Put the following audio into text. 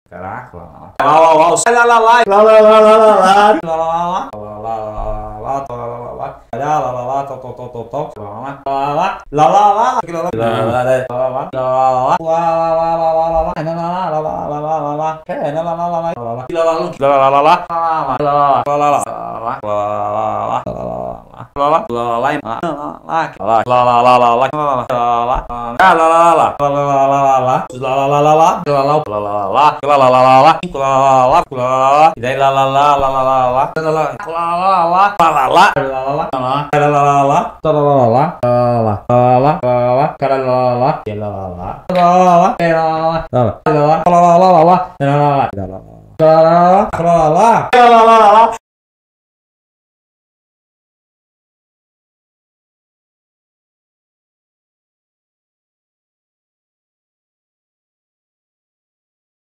Caraca, lá, sai lá, lá, lá, lá, lá, lá, lá, lá, lá, lá, lá, lá, lá, e daí lá lá lá lá lá lá lá lá lá lá lá lá lá lá lá lá